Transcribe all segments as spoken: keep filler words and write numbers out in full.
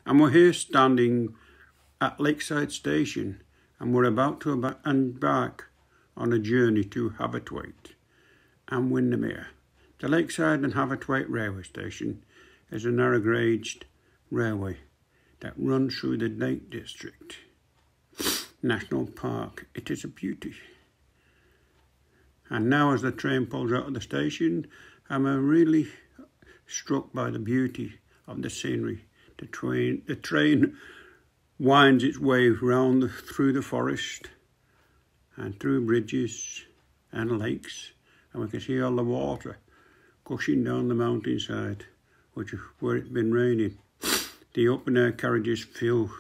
And we're here standing at Lakeside Station, and we're about to embark on a journey to Haverthwaite and Windermere. The Lakeside and Haverthwaite railway station is a narrow gauge railway that runs through the Lake District National Park. It is a beauty. And now as the train pulls out of the station, I'm really struck by the beauty of the scenery. The train, the train winds its way round the, through the forest and through bridges and lakes, and we can see all the water gushing down the mountainside, which is where it's been raining. The open air carriages feel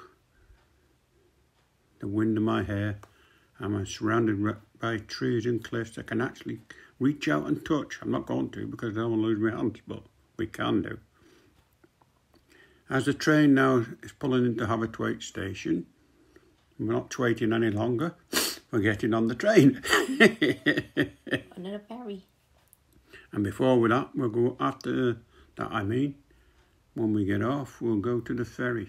the wind in my hair. I'm surrounded by trees and cliffs I can actually reach out and touch. I'm not going to because I don't want to lose my hands, but we can do. As the train now is pulling into Haverthwaite station, we're not waiting any longer. We're getting on the train. On a ferry. And before we that, we'll go after that. I mean, when we get off, we'll go to the ferry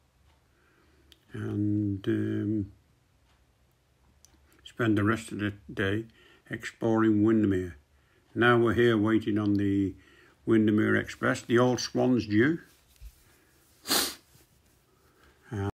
and um, spend the rest of the day exploring Windermere. Now we're here waiting on the Windermere Express. The old Swan's due.